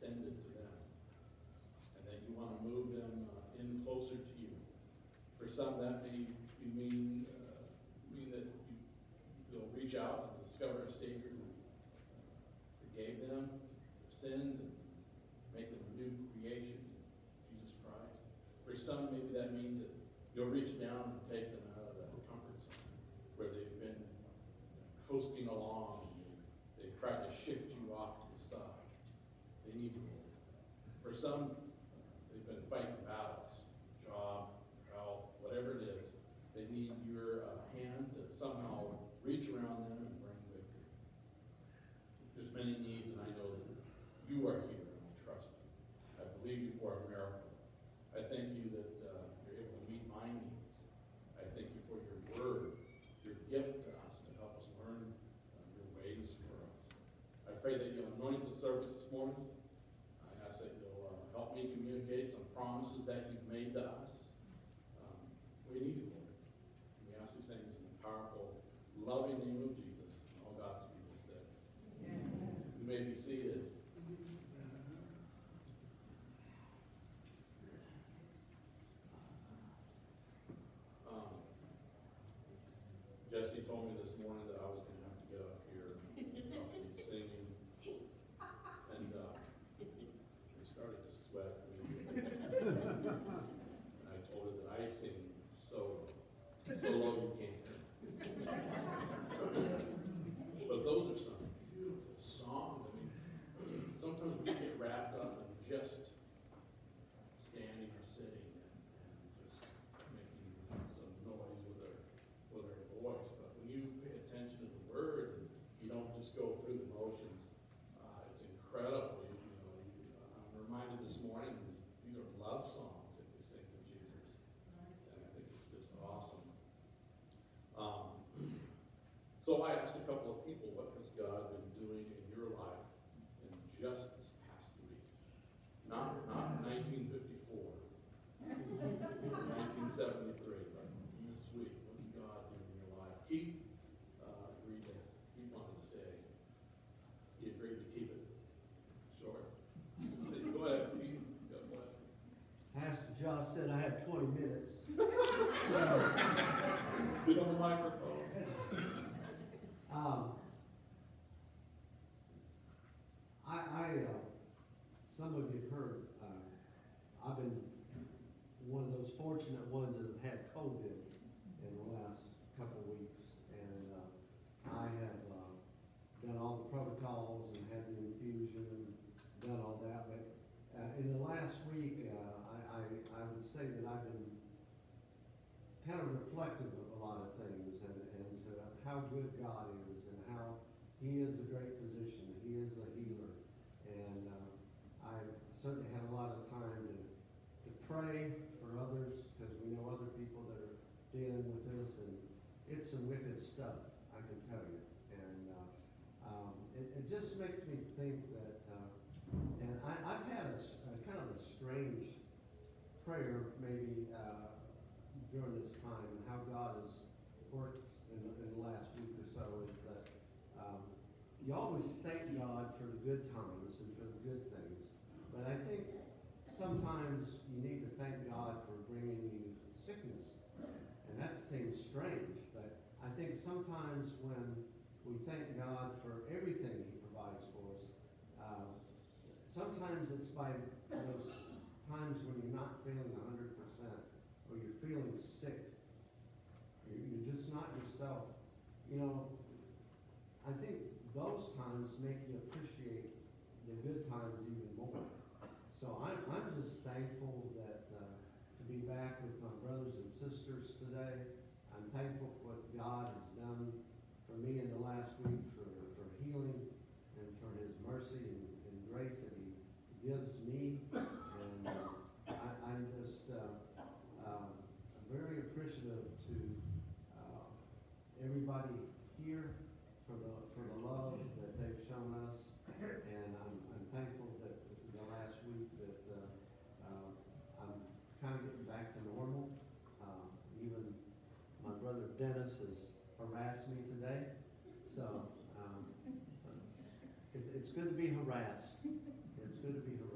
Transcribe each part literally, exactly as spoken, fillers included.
extended to them, and that you want to move them uh, in closer to you. For some, that may you mean uh, mean that you, you'll reach out and discover a Savior who uh, forgave them their sins and make them a new creation, Jesus Christ. For some, maybe that means that you'll reach down and take them out of that comfort zone where they've been coasting along and they, they've tried to shift you off to the side. They need you. For some, they've been fighting battles, job, health, whatever it is. They need your uh, hand to somehow reach around them and bring victory. There's many needs, and I know that you are here, and I trust you. I believe you for a miracle. I thank you that uh, you're able to meet my needs. I thank you for your word, your gift to us to help us learn uh, your ways for us. I pray that you'll anoint the service this morning. I ask that you'll uh, help me communicate some promises that you've made to us. Um, we need you, Lord. We ask these things in the powerful, loving name of Jesus. And all God's people said. Amen. You may be seated. Um, Jesse told me this morning that I was going to have to get up here and help me singing. And uh, I started to sweat immediately. And I told her that I sing so low, so low you can't hear me. But those are some beautiful songs. I mean, sometimes we get wrapped up in just standing or sitting and, and just making some noise with our with our voice. But when you pay attention to the words and you don't just go through the motions, uh, it's incredible. You, you know, you, uh, I'm reminded this morning these are love songs that we sing to Jesus, and I think it's just awesome. Um, so I asked a couple of people, what has God been doing in your life in just this past week? Not not nineteen fifty-four, nineteen seventy-three, but this week, what's God doing in your life? Keith uh, agreed to, he wanted to say, he agreed to keep it short. Go ahead, Keith. God bless you. Pastor Josh said I had twenty minutes. Get on the microphone. Um, I, I uh, some of you have heard, uh, I've been one of those fortunate ones that have had COVID in the last couple of weeks, and uh, I have uh, done all the protocols and had the infusion and done all that. But uh, in the last week, uh, I, I, I would say that I've been kind of reflective of a lot of things and, and uh, how good God is and how He is a great physician. He is a healer. And uh, I certainly had a lot of time to, to pray for others because we know other people that are dealing with this. And it's some wicked stuff, I can tell you. And uh, um, it, it just makes me think that, uh, and I, I've had a, a kind of a strange prayer maybe uh, during this time, and how God has worked in the, in the last week or so is that um, you always thank God for the good times and for the good things, but I think sometimes you need to thank God for bringing you sickness, and that seems strange, but I think sometimes when we thank God for everything He provides for us, uh, sometimes it's by those times when you're not feeling one hundred percent, or you're feeling sick, you're, you're just not yourself. You know, I think those times make you appreciate the good times even more. So I'm, I'm just thankful that uh, to be back with my brothers and sisters today. I'm thankful for what God has done for me in the last week, for, for healing and for His mercy and, and grace that He gives me. And uh, I, I'm just uh, um, very appreciative to uh, everybody here for the for the love that they've shown us, and I'm, I'm thankful that the last week that uh, uh, I'm kind of getting back to normal. Uh, even my brother Dennis has harassed me today, so um, it's, it's good to be harassed. It's good to be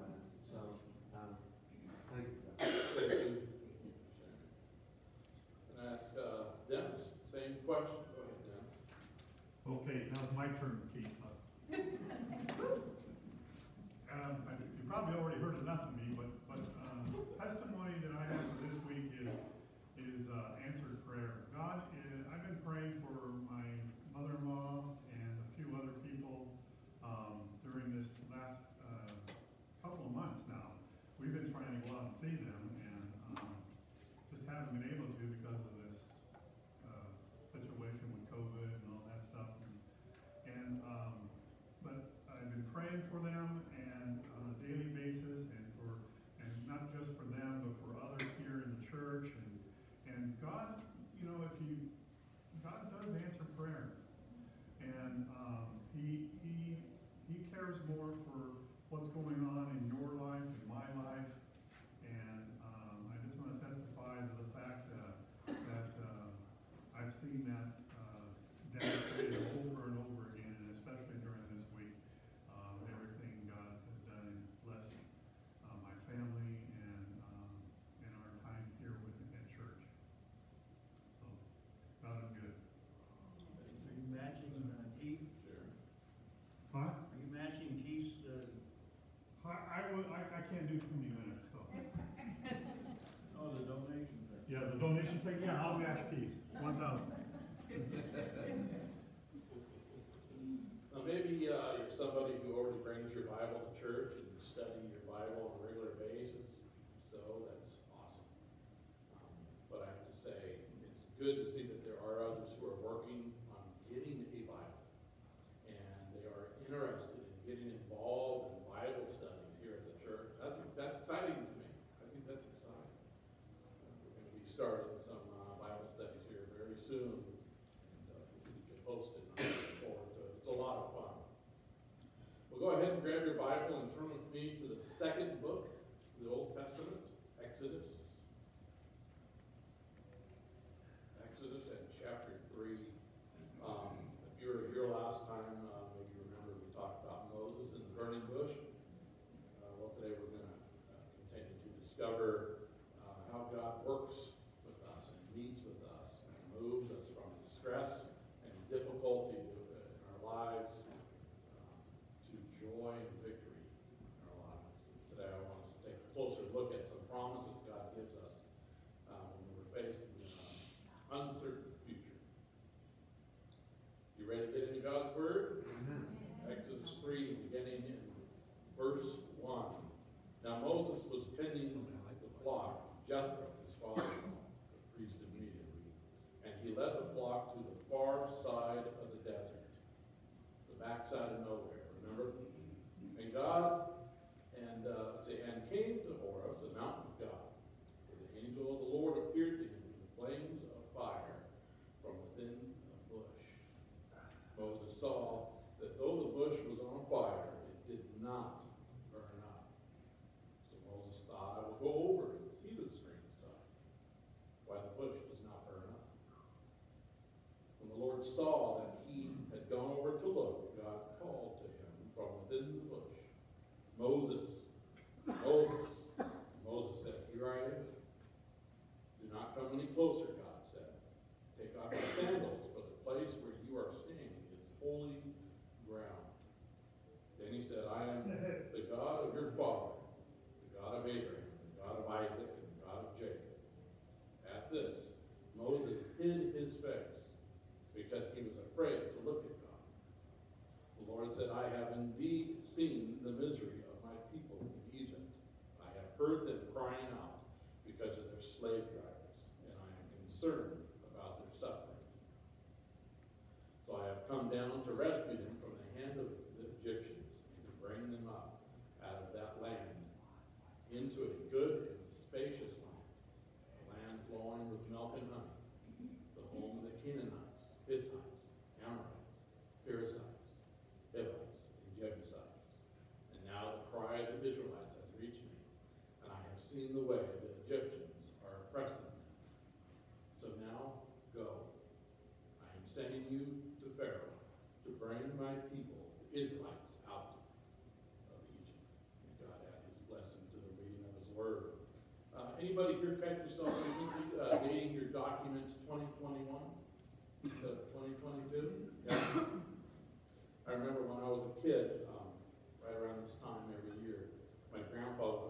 heard enough of me, but, but, um, testimony that I have for this week is, is, uh, answered prayer. God, is, I've been praying for my mother-in-law and a few other people, um, during this last, uh, couple of months now. We've been trying to go out and see them, and, um, just haven't been able to because of this, uh, situation with COVID and all that stuff. And, and um, but I've been praying for them and on a daily basis, and for, and not just for them, but for others here in the church. And, and God, you know, if you, God does answer prayer. And, um, he, he, he cares more for what's going on in your life and my life. And, um, I just want to testify to the fact that, that, uh, I've seen that, uh, demonstrated over and over again, and especially during this week, uh, everything God has done in blessing, uh, my family and, um, and our time here with, at church. So, God is good. Are you matching uh, teeth? Sure. Huh? Are you matching teeth? Uh, I, I, would- I, I can't do too many minutes, so. oh, the donation thing. Yeah, the donation thing, yeah, I'll match Keith, one thousand. Now, maybe, uh, you're somebody who already brings your Bible to church and you study your Bible on a regular basis, so that's awesome. Um, But I have to say, it's good to see that there are others who are working on getting a Bible. And they are interested in getting involved in Bible studies here at the church. That's, that's exciting to me. I think that's exciting. Uh, We're going to be starting some uh, Bible studies here very soon. And uh, we'll keep you posted. I look forward to it. It's a lot of fun. Well, go ahead and grab your Bible and turn with me to the second book of the Old Testament, Exodus. Exodus and chapter three. Um, if you were here last time, uh, maybe you remember we talked about Moses and the burning bush. Uh, well, today we're going to uh, continue to discover uh, how God works with us and meets with us and moves us from stress and difficulty in our lives um, to joy and victory in our lives. Today I want us to take a closer look at some promises God gives us uh, when we're faced with an uncertain future. You ready to get into God's Word? Exodus three, beginning in verse one. Now Moses was tending the flock, Jethro, his father-in-law, the priest of Midian, and he led the flock to the far side of the desert, the backside of nowhere, remember? And God, and uh, say, and came to Horeb, the mountain of God, where the angel of the Lord appeared to him in flames of fire from within a bush. Moses saw that though the bush was on fire, it did not burn up. So Moses thought, I will go over and see the strange sight, why the bush does not burn up. When the Lord saw that he had gone over to look, God called to him from within the bush, Moses, Moses. Moses said, here I am. Do not come any closer, God said. Take off your sandals, for the place where you are standing is holy ground. Then he said, I am the God of your father, the God of Abraham, the God of Isaac, and the God of Jacob. At this, Moses hid his face because he was afraid to look at God. The Lord said, I have indeed seen the misery of my people in Egypt. I have heard them crying out because of their slave drivers, and I am concerned about their suffering. So I have come down to rescue them from the hand of the Egyptians and to bring them up out of that land into a good and spacious land, a land flowing with milk and honey, the home of the Canaanites, Hittites, Amorites, Perizzites, Hivites, and Jebusites. And now the cry of the Israelites has reached me, and I have seen the way the Egyptians are oppressing them. So now go. I am sending you to Pharaoh to bring my people, the Israelites, out of Egypt. May God add his blessing to the reading of his word. Uh, anybody here catch yourself uh, dating your documents twenty twenty-one? twenty twenty-two? Yeah. I remember when I was a kid, um, right around this time every year, my grandpa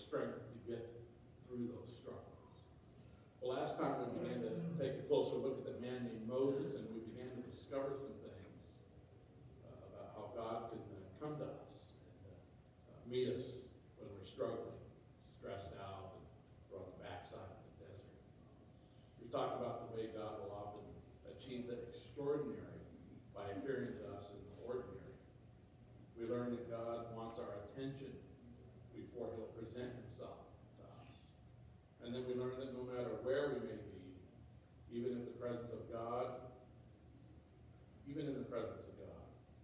strength to get through those struggles. Well, last time we began to take a closer look at the man named Moses, and we began to discover some things uh, about how God can uh, come to us and uh, uh, meet us when we're struggling, stressed out, and we're on the backside of the desert. We talked about the way God will often achieve the extraordinary by appearing to us in the ordinary. We learned that God wants our attention before he'll present himself to us. And then we learned that no matter where we may be, even in the presence of God, even in the presence of God,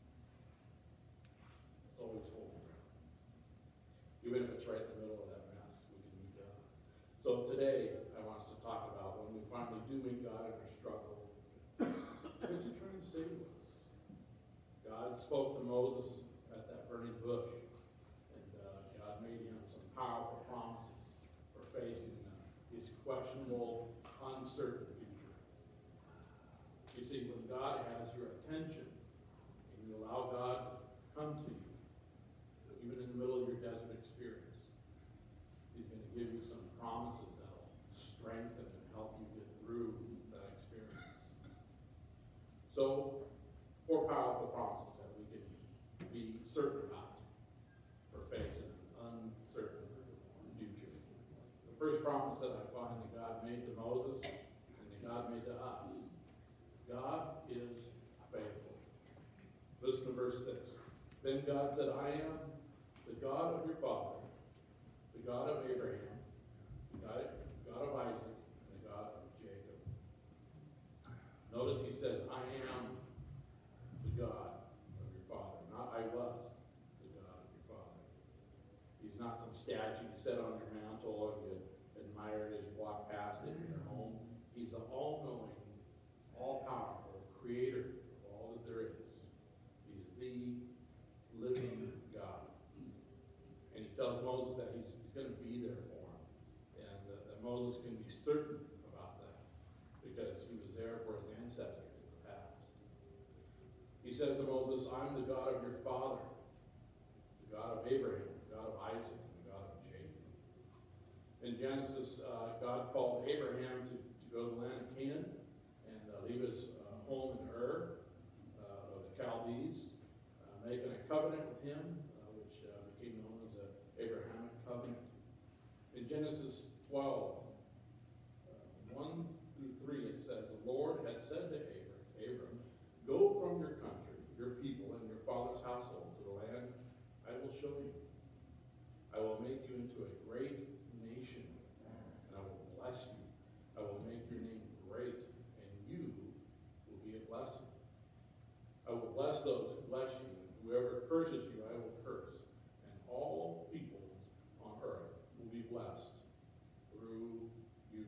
it's always holy ground. Even if it's right in the middle of that mess, we can meet God. So today, I want us to talk about when we finally do meet God in our struggle, what is he trying to say to us? God spoke to Moses at that burning bush, and uh, God made him some powerful promises for facing uh, his questionable, uncertain future. You see, when God has your attention, and you allow God to come to you, even in the middle of your desert experience, he's going to give you some promises that will strengthen and help you get through that experience. So, four powerful promises that we can be certain about for facing an uncertain future. The first promise that I find that God made to Moses and that God made to us, God is faithful. Listen to verse six. Then God said, I am the God of your father, the God of Abraham, the God, God of Isaac, and the God of Jacob. Notice he says, I am the God of your father, not I was the God of your father. He's not some statue you set on your mantle or you admire it as you walk past it in your home. He's the all-knowing, all-powerful creator of all that there is. He's the living God. And he tells Moses that he's, he's going to be there for him. And uh, that Moses can be certain about that because he was there for his ancestors in the past. He says to Moses, I'm the God of your father, the God of Abraham, the God of Isaac, and the God of Jacob. In Genesis, uh, God called Abraham to, to go to the land of Canaan and uh, leave his uh, home in Ur uh, of the Chaldees, uh, making a covenant with him, uh, which uh, became known as the Abrahamic covenant. In Genesis twelve, uh, one through three, it says, the Lord had said to Abram, Abram, go from your country, your people, and your father's household to the land I will show you. I will make you into a great nation, and I will bless you. I will make your name great, and you will be a blessing. I will bless those who bless you, and whoever curses you, I will curse. And all peoples on earth will be blessed through you.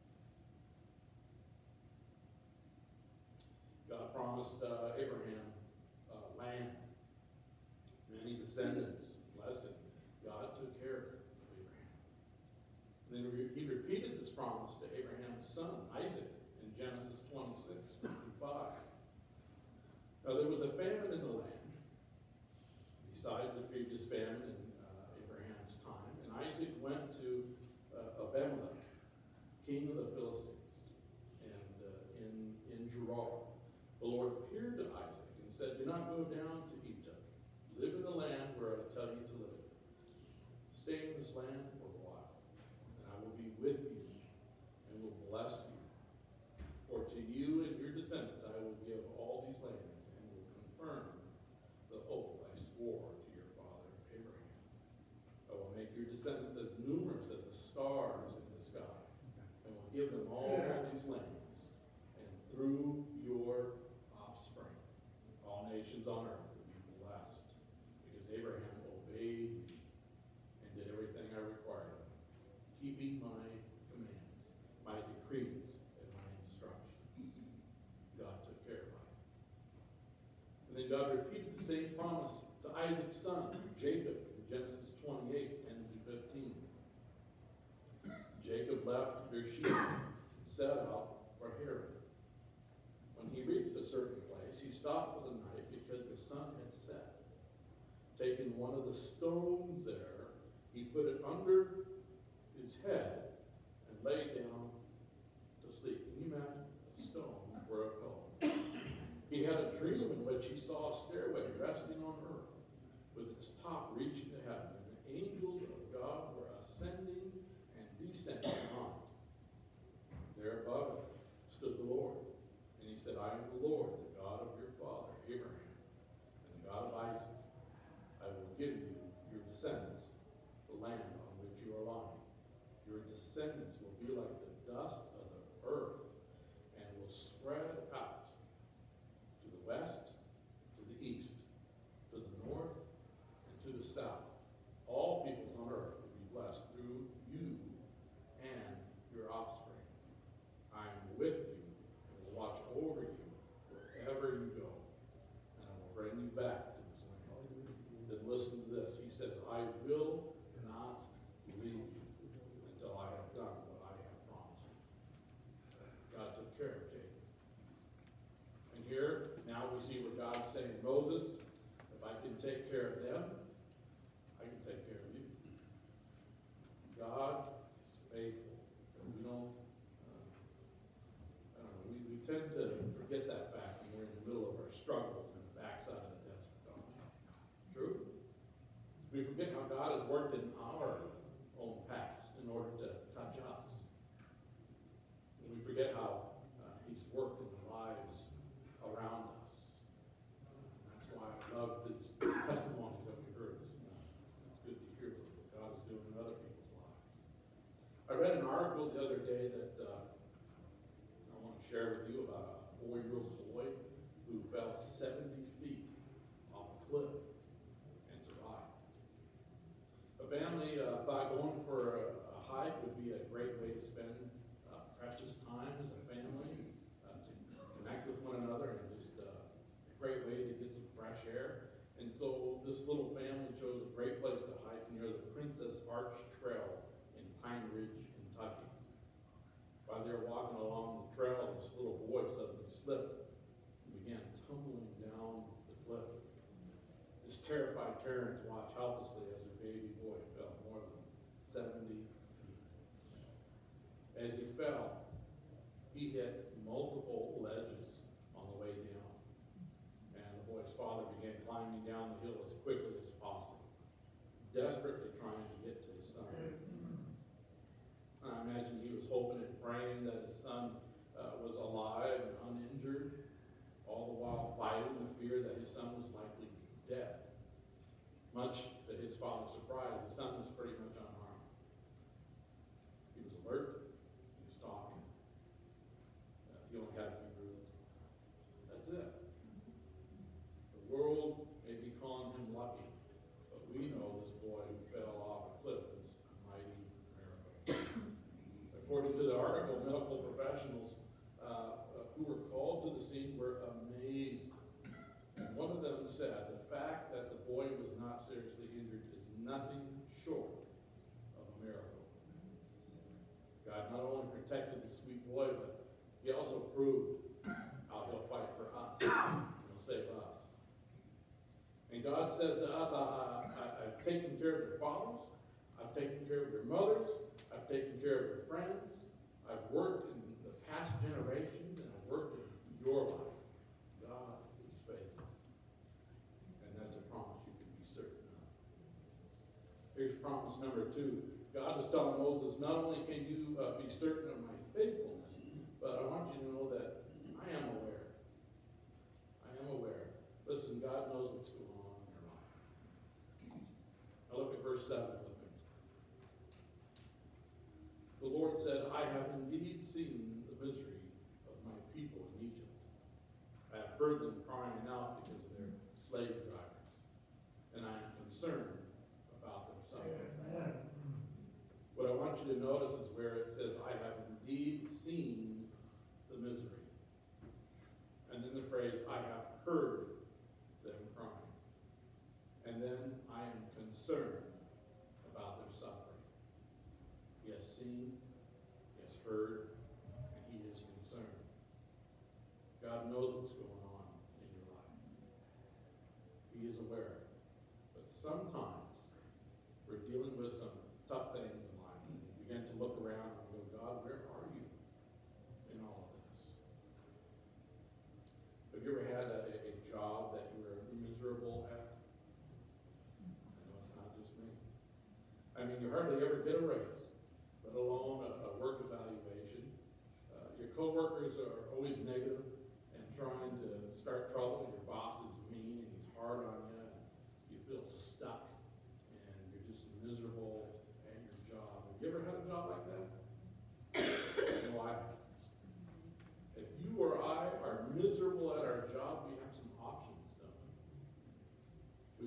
God promised uh, Abraham uh, land, many descendants, blessing. God took care of Abraham. And then he repeated this promise to Abraham's son, Isaac, in Genesis twenty-six, fifty-five. Now there was a famine in the land, besides the previous famine in uh, Abraham's time, and Isaac went to uh, Abimelech, king of the Philistines, and uh, in, in Gerar. The Lord appeared to Isaac and said, do not go down to Egypt. Live in the land where I tell you to live. Stay in this land for a while, and I will be with you and will bless you. For to you and your descendants I will give all these lands and will confirm the oath I swore to your father Abraham. I will make your descendants as numerous as the stars in the sky, and will give them all these lands, and through your offspring all nations on earth will be blessed, because Abraham obeyed me and did everything I required of him, keeping my commands, my decrees, and my instructions. God took care of Isaac. And then God repeated the same promise to Isaac's son, Jacob, in Genesis twenty-eight, ten through fifteen. Jacob left Beersheba and set out for Haran. When he reached a certain place, he stopped for the night because the sun had set. Taking one of the stones there, He put it under his head and lay down to sleep. Can you imagine a stone for a pillow? He had a dream in which he saw a stairway resting on earth, with its top reaching to heaven, and the angels of God were ascending and descending on it. There above it stood the Lord, and he said, I am the Lord, the God of your father Abraham, and the God of Isaac. I will give you your descendants the land on which you are lying. Your descendants will be like the dust of the earth, and will spread out to the west, to the east, to the north, and to the south. All peoples on earth will be blessed through you and your offspring. I am with you and will watch over you wherever you go, and I will bring you back to this land. Then listen to this. He says, I will not leave you until I have done what I have promised you. God took care of Jacob. And here, now we see what God's saying to Moses, if I can take care of them, I can take care of you. God is faithful. And we don't, uh, I don't know, we, we tend to forget that fact when we're in the middle of our struggles and the backside of the desert. Don't we? True? We forget how God has worked in our own past in order to touch us. And we forget how uh, he's worked in the lives around us. And that's why I love these testimonies that we heard this morning. It's, it's good to hear what God is doing in other people's lives. I read an article the other day that uh, I want to share with you about a four-year-old boy who fell seventy feet off a cliff and survived. A family uh, thought going for a, a hike would be a great way to spend uh, precious time as a family, uh, to connect with one another, and just uh, a great way to get some fresh air. And so this little family chose a great place to hike near the Princess Arch Trail in Pine Ridge, Kentucky. While they were walking along the trail, this little boy suddenly slipped and began tumbling down the cliff. This terrified parents watched helplessly as her baby boy fell more than seventy feet. As he fell, he hit multiple ledges on the way down. And the boy's father began climbing down the hill as quickly as possible, desperately trying to get to his son. I imagine he was hoping and praying that his son uh, was alive and uninjured, all the while fighting the fear that his son was likely dead. Much to his father's surprise, his son was pretty much unharmed. He was alert, he was talking. Uh, he only had a few bruises. That's it. The world may be calling him lucky, but we know this boy who fell off a cliff is a mighty miracle. According to the article, medical professionals uh, uh, who were called to the scene were amazed. And one of them said, the fact that the boy was not seriously injured is nothing short of a miracle. God not only protected the sweet boy, but he also proved how he'll fight for us. He'll save us. And God says to us, I, I, I, I've taken care of your fathers, I've taken care of your mothers, I've taken care of your friends, I've worked in the past generations, and I've worked in your life. God is faithful. And that's a promise you can be certain of. Here's promise number two. God was telling Moses, not only can you uh, be certain of my faithfulness, but I want you to know that I am aware. I am aware. Listen, God knows what's going on in your life. Now look at verse seven with me. The Lord said, I have indeed seen the misery of my people in Egypt. I have heard them crying out because of their slave drivers, and I am concerned about their suffering. What I want you to notice is where it says, I have indeed seen the misery. And then the phrase, I have heard them crying. And then I am concerned about their suffering. He has seen, he has heard, and he is concerned. God knows what's going on in your life. He is aware. But sometimes we're dealing with some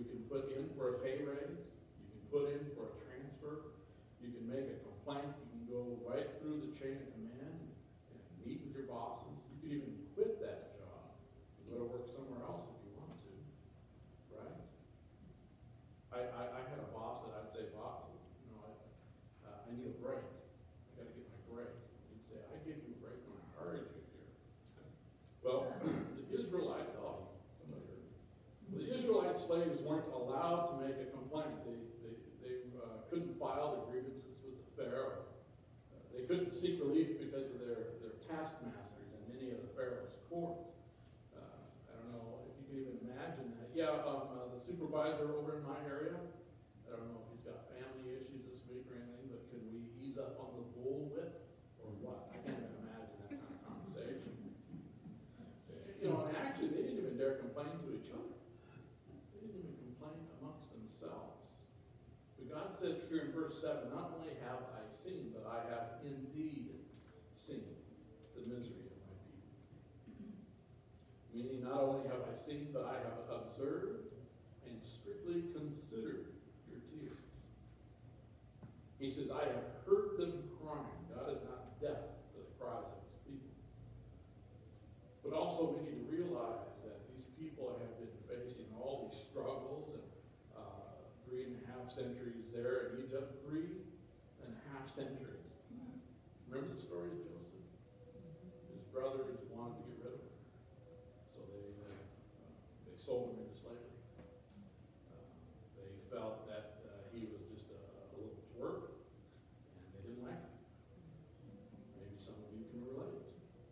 You can put in for a pay raise, you can put in for a transfer, you can make a complaint, you can go right through the chain of command and meet with your bosses. You can even quit that job and go to work somewhere else if you want to, right? I, I, I had a boss that I'd say, boss, you know, I, uh, I need a break. I gotta get my break. He'd say, I give you a break when I hired you here. Well, the Israelites, oh, somebody heard me. The Israelite slaves weren't allowed to make a complaint. They, they, they uh, couldn't file their grievances with the Pharaoh. Uh, they couldn't seek relief because of their, their taskmasters in many of the Pharaoh's courts. Uh, I don't know if you can even imagine that. Yeah, um, uh, the supervisor over in my area, I don't know if he's got family issues this week or anything, but can we ease up on the bull whip or what? I can't even imagine that kind of conversation. You know, and actually, they didn't even dare complain to each other. They didn't even complain amongst themselves. But God says here in verse seven, not only have I seen, but I have indeed seen the misery of my people. Meaning, not only have I seen, but I have observed and strictly considered your tears. He says, I have heard them crying. God is not deaf to the cries of his people. But also we need to realize that these people have been facing all these struggles and uh, three and a half centuries there in Egypt, three and a half centuries. Remember the story of Joseph? His brothers wanted to get rid of him. So they, uh, they sold him into slavery. Uh, they felt that uh, he was just a, a little twerp, and they didn't like him. Maybe some of you can relate.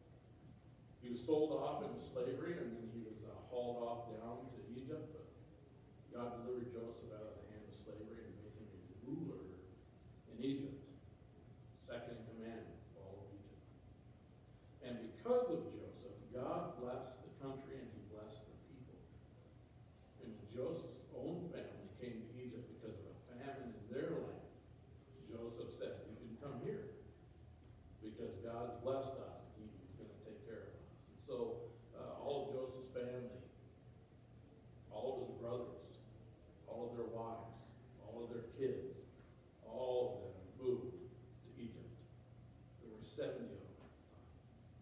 He was sold off into slavery, and then he was uh, hauled off down to Egypt. But God delivered Joseph out of the hand of slavery and made him a ruler in Egypt, second in command of all of Egypt. And because of Joseph, God blessed the country and he blessed the people. And when Joseph's own family came to Egypt because of a famine in their land, Joseph said, you can come here because God's blessed us. He's going to take care of us. And so uh, all of Joseph's family, all of his brothers, all of their wives, all of their kids, all of them moved to Egypt. There were seventy of them at the time.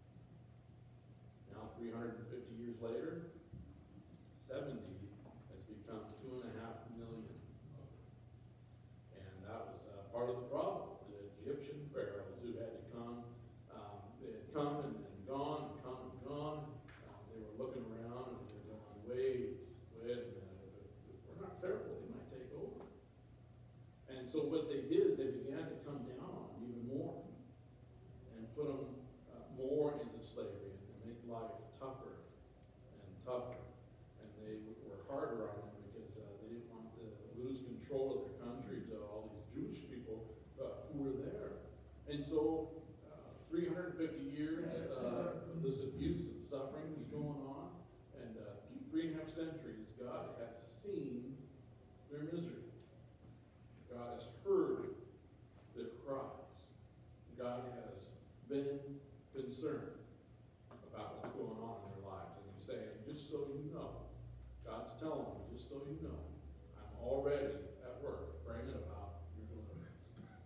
Now, three hundred fifty years later, seventy has become two and a half million of them. And that was uh, part of the problem. The Egyptian pharaohs who had to come, um, they had come and, and gone, and come and gone. Uh, they were looking around and they were going, wait, wait a minute. If, if we're not careful, they might take over. And so what they did is they began to come down on them even more and put them uh, more into slavery and make life tougher and tougher. And they were harder on them because uh, they didn't want to lose control of their country to all these Jewish people uh, who were there. And so uh, three hundred fifty years uh, of this abuse and suffering was going on. And uh, three and a half centuries, God has seen their misery. God has heard their cries. God has been concerned about what's going on in their lives. And he's saying, just so you know, God's telling them, just so you know, I'm already at work bringing about your deliverance.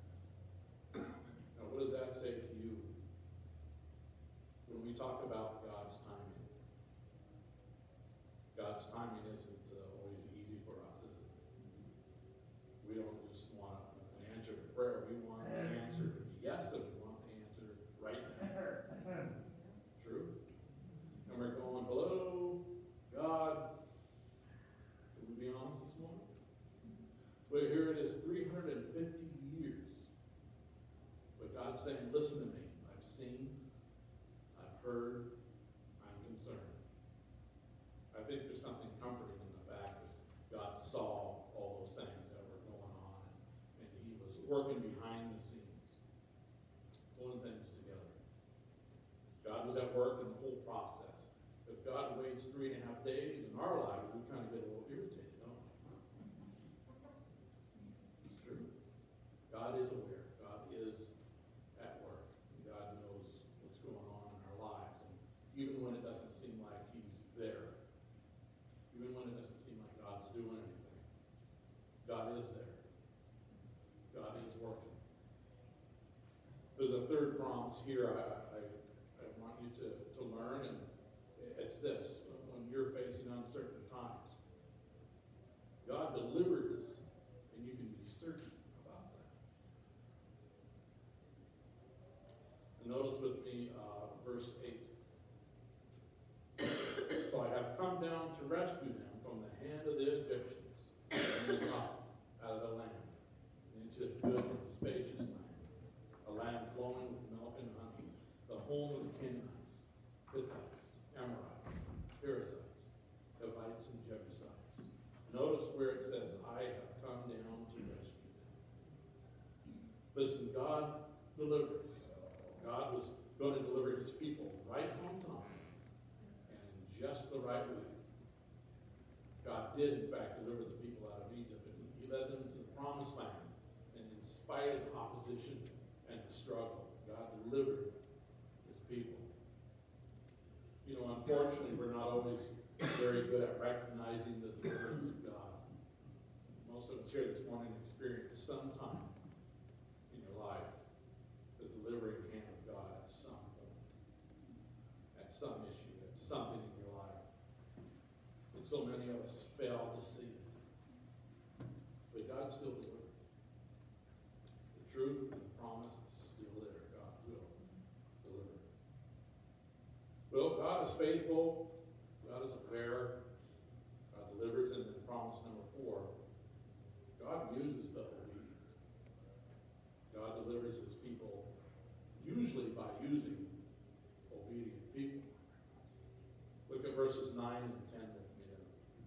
Now, what does that say to you when we talk about God's timing? God's timing isn't uh, always easy for us, is it? We don't just want an answer to prayer. We want an answer to be yes, and we want the answer right now. True? And we're going, hello, God. Can we be honest this morning? Well, here it is, three hundred fifty years. But God's saying, listen to me. I've seen, I've heard, I'm concerned. I think there's something comforting in the fact that God saw all those things that were going on, and he was working behind the scenes, pulling things together. God was at work in the whole process. If God waits three and a half days in our lives, we kind of get a little irritated, don't we? It's true. God is aware. God is at work. God knows what's going on in our lives. And even when it doesn't seem like he's there, even when it doesn't seem like God's doing anything, God is there. God is working. There's a third promise here I, I, I want you to, to learn, and it's this. When you're facing uncertain times, God delivers, and you can be certain about that. And notice with me uh, verse eight. So I have come down to rescue them from the hand of the Egyptians, and the top out of the land, into a good and spacious land, a land flowing with milk and honey, the home of the Canaanites, Hittites, Amorites, Perizzites, Hivites, and Jebusites. Notice where it says, I have come down to rescue them. Listen, God delivers. God was going to deliver his people right on time and in just the right way. God did, in fact, deliver the people out of Egypt, and he led them to the promised land. And in spite of opposition and the struggle, God delivered his people. You know, unfortunately, we're not always very good at recognizing the deliverance of God. Most of us here this morning experience sometime in your life the delivering hand of God at some point, at some issue, at something in your life. And so many of us fail to see it. But God still delivers. The truth and the promise is still there. God will deliver. Well, God is faithful. God is aware. God delivers. And then promise number four, God uses the obedient. God delivers his people usually by using obedient people. Look at verses nine and ten with me now.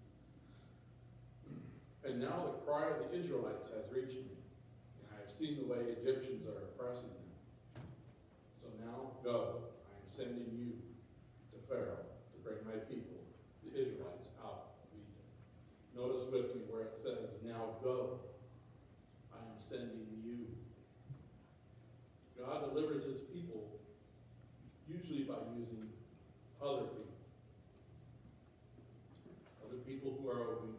And now the cry of the Israelites has reached me, and I have seen the way Egyptians are oppressing them. So now go, I am sending you to Pharaoh to bring my people, the Israelites, out of Egypt. Notice with me where it says, now go, I am sending you. God delivers his people usually by using other people. Other people who are obedient.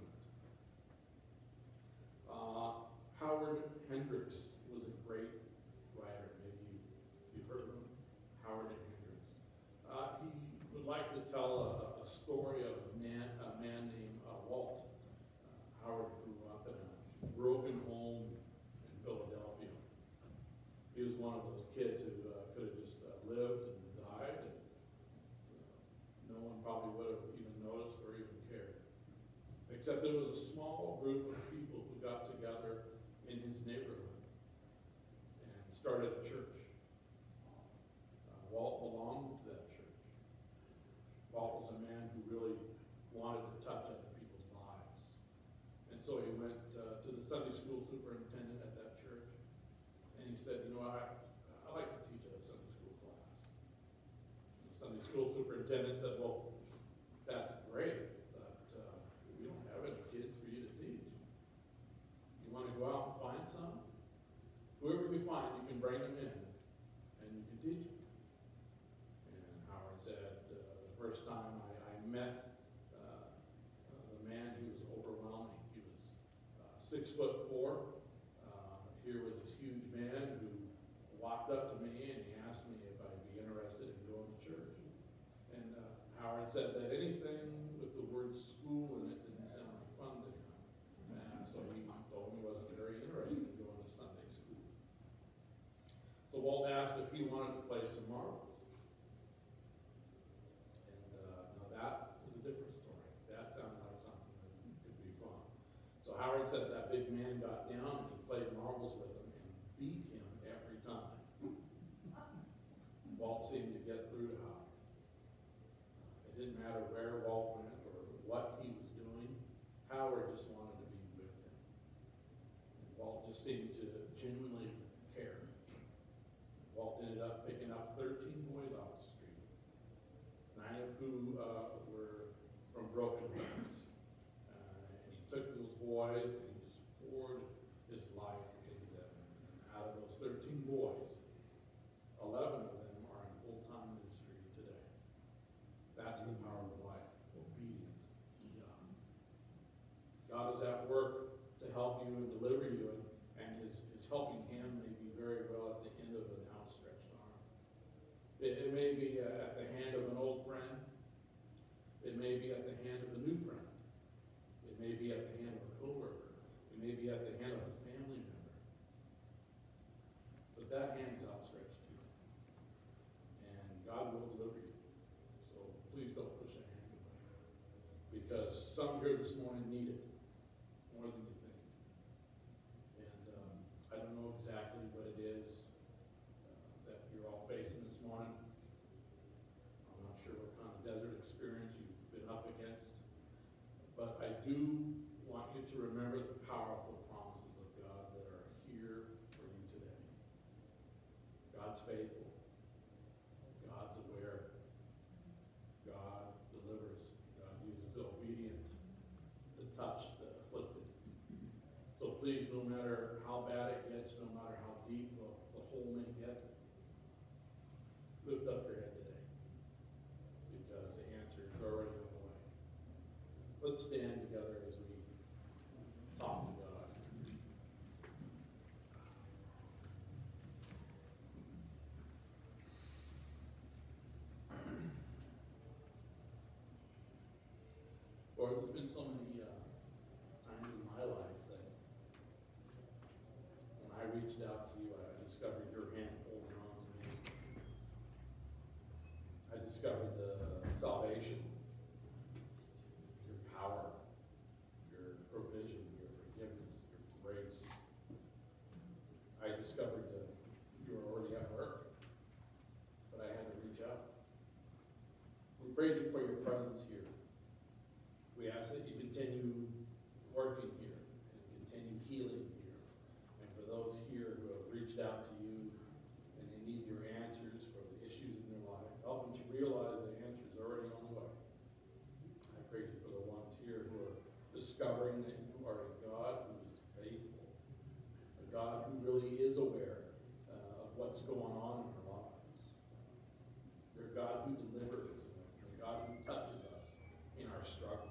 Uh, Howard Hendricks was a great writer. Maybe you, you've heard of him. Howard Hendricks. Uh, he would like to tell a, a story of a man, a man named uh, Walt. Uh, Howard grew up in a broken home in Philadelphia. He was one of those kids who uh, could have just uh, lived and died, and uh, no one probably would have even noticed or even cared. Except there was a small group of people who got together in his neighborhood and started a church. Uh, Walt belonged to that church. Walt was a man who really wanted to touch other people's lives. And so he went uh, to the Sunday school superintendent at that church, and he said, you know, I, I like to teach a Sunday school class. And the Sunday school superintendent said, well, that's great, but uh, we don't have any kids for you to teach. You want to go out and find some? Whoever we find, you can bring them in, and you can teach them. And Howard said, uh, the first time I, I met uh, uh, the man, he was overwhelming. He was uh, six foot four. Uh, here was this huge man who walked up to me and he asked me if I'd be interested in going to church. And uh, Howard said that anything with the word school in it didn't sound like fun to him. And so he told me he wasn't very interested in going to Sunday school. So Walt asked if he wanted to play some marbles. And uh, now that was a different story. That sounded like something that could be fun. So Howard said that big man got down and he played marbles with him and beat him every time. Walt seemed to get through to Howard. It didn't matter where Walt went or what he was doing. Howard just wanted to be with him. And Walt just seemed to genuinely care. Walt ended up picking up thirteen boys off the street, nine of who uh, were from broken homes. Uh, and he took those boys and he just poured his life into them. And out of those thirteen boys, eleven of them are in full-time ministry today. That's the power of life, obedience to God. God is at work to help you help you and deliver you, and, and his, his helping hand may be very well at the end of an outstretched arm. It, it may be uh, at the hand of an old friend. It may be at the hand of a new friend. It may be at the hand of a coworker. It may be at the hand of a family member. But that hand is outstretched to you. And God will deliver you. So please don't push that hand away. Because some here this morning need it more than you think. And um, I don't know exactly what it is uh, that you're all facing this morning. I'm not sure what kind of desert experience you've been up against. But I do want you to remember the powerful promises of God that are here for you today. God's faithful. God's aware. God delivers. God uses the obedient to touch the afflicted. So please, no matter how bad it gets, no matter how deep the, the hole may get, lift up your head today. Because the answer is already on the way. Let's stand together as we talk to God. Lord, there's been so many uh, times in my life that when I reached out to you, I discovered your hand holding on to me. I discovered the salvation, your power, your provision, your forgiveness, your grace. I discovered that you were already at work, but I had to reach out. We praise you for your presence here. We ask that you continue working here and continue healing here. And for those here who have reached out to you and they need your answers for the issues in their life, help them to realize the answer is already on the way. I praise you for the ones here who are discovering that you are a God who is faithful, a God who really is aware uh, of what's going on in our lives. You're a God who delivers, and a God who touches us in our struggles.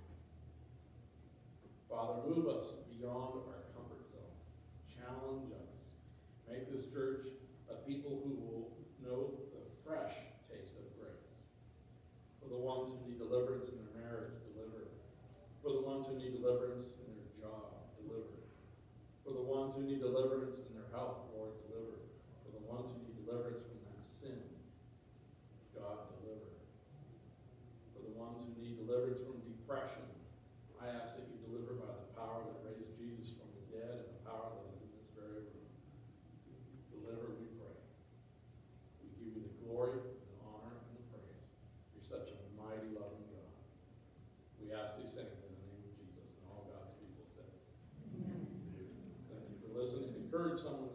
Father, move us beyond our comfort zone. Challenge us. Make this church a people who will know the fresh taste of grace. For the ones who need deliverance in their marriage, deliver. For the ones who need deliverance in their job, deliver. For the ones who need deliverance in their health, Lord, deliver. For the ones who need deliverance from that sin, God, deliver. For the ones who need deliverance from depression, I ask that you deliver by the power that raised Jesus from the dead and the power that is in this very room. Deliver, we pray. We give you the glory, the honor, and the praise. You're such a mighty, loving God. We ask these things in the name of Jesus, and all God's people said. Amen. Thank you for listening. Encourage someone